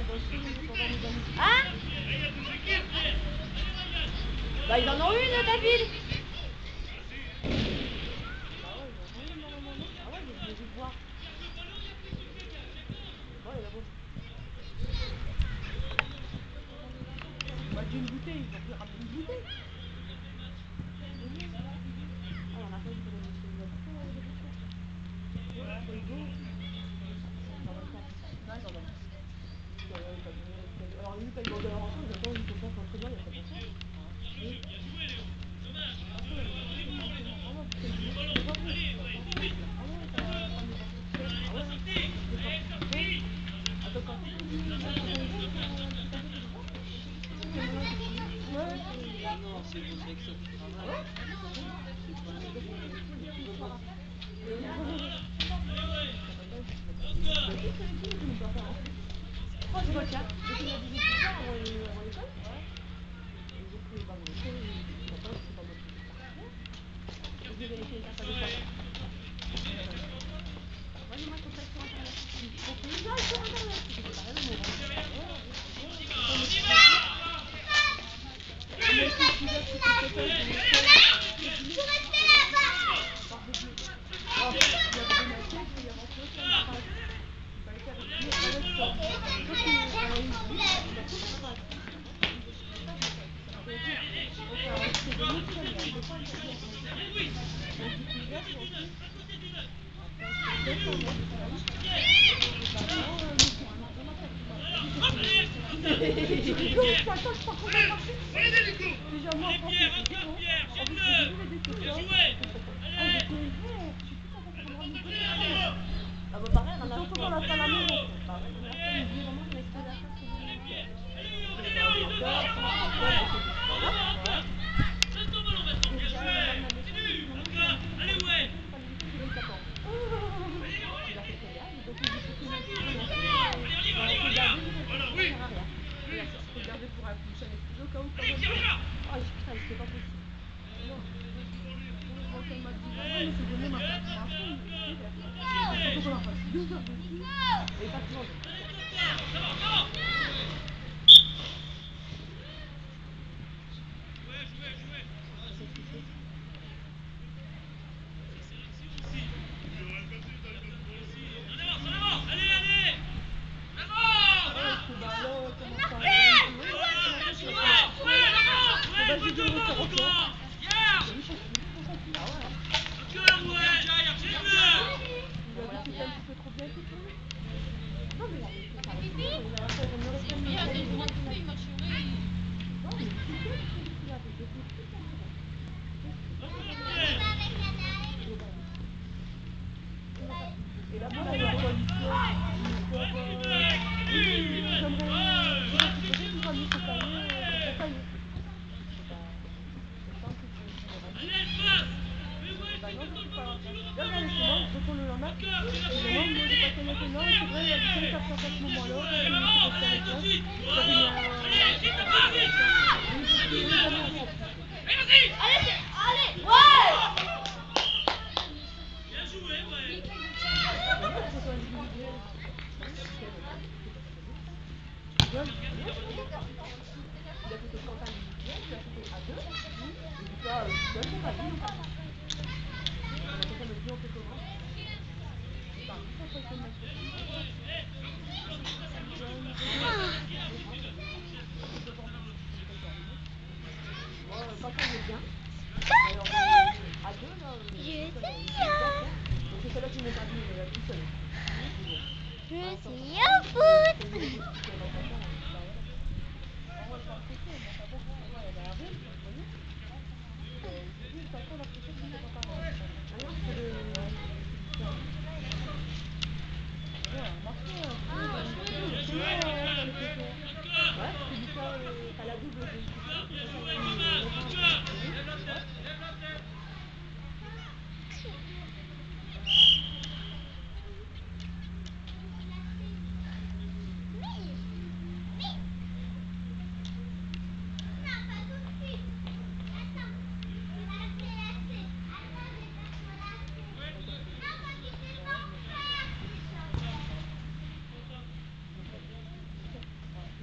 Hein? Bah ils en ont une, David. On m'a dit une bouteille, ils ont pu ramener une bouteille. Alors lui, quand il demandait à rentrer, il attend, il peut pas s'entraîner, il y a pas C'est vos sections qui travaillent. C'est pas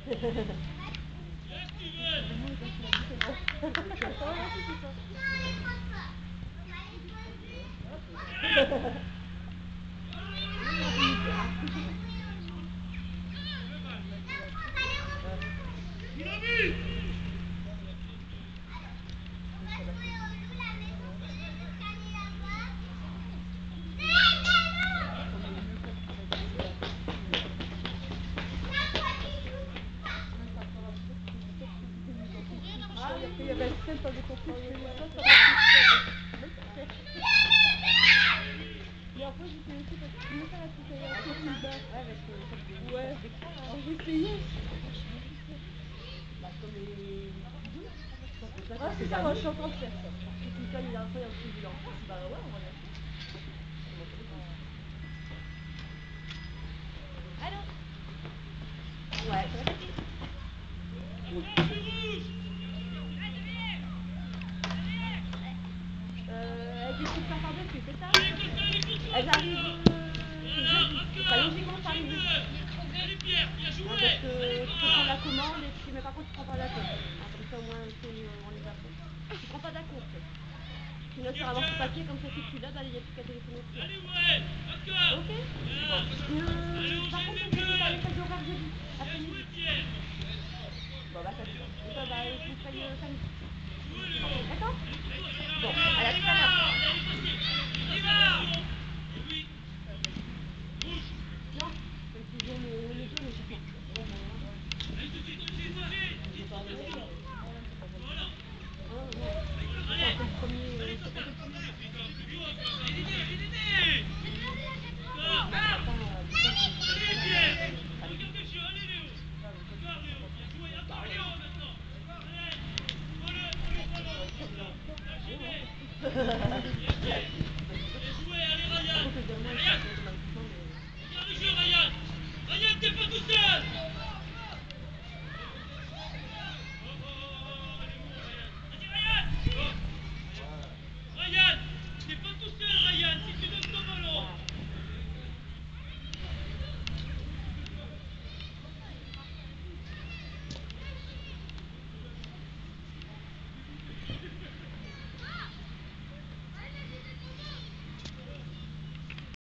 Il y avait le ciel, pas de compris. Mais après, j'ai fait aussi parce que je voulais faire la petite ouais, alors j'ai essayé. Bah, comme les... Ah, c'est ça, moi je suis en train de faire ça. Parce que quelqu'un, il a un peu un truc de l'enfant. Bah ouais, on va faire ça. Allô? Ouais, ça va passer. Elles décident de par dessus, c'est ça? Elles arrivent jeudi. Enfin, logiquement, ça arrive jeudi. Parce que tu peux prendre la commande et puis, mais par contre, tu prends pas la compte. Comme ça, au moins, on les a fait. Tu prends pas la compte. Tu notes sur avoir ton papier, comme ça, si tu l'as, bah, il n'y a plus qu'à téléphoner. Ok? Par contre, on peut pas les faire d'horaire jeudi, après-midi. Bon, bah, ça se fait. Et toi, bah, il faut que tu ailles samedi. D'accord? Bon, à la tout à l'heure. Non, parce qu'ils ont le jeu, logiquement. C'est le premier.